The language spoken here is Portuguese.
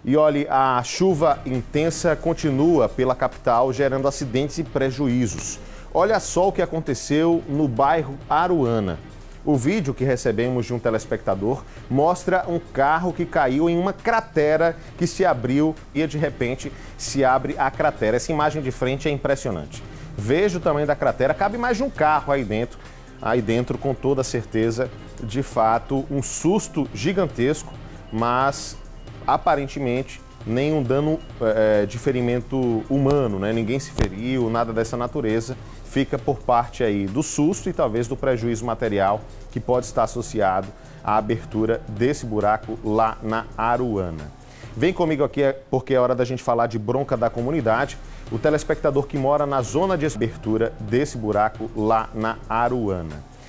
E olhe, a chuva intensa continua pela capital, gerando acidentes e prejuízos. Olha só o que aconteceu no bairro Aruana. O vídeo que recebemos de um telespectador mostra um carro que caiu em uma cratera que se abriu e de repente se abre a cratera. Essa imagem de frente é impressionante. Veja o tamanho da cratera, cabe mais de um carro aí dentro com toda certeza. De fato, um susto gigantesco, mas aparentemente nenhum dano de ferimento humano, né? Ninguém se feriu, nada dessa natureza. Fica por parte aí do susto e talvez do prejuízo material que pode estar associado à abertura desse buraco lá na Aruana. Vem comigo aqui porque é hora da gente falar de bronca da comunidade. O telespectador que mora na zona de abertura desse buraco lá na Aruana.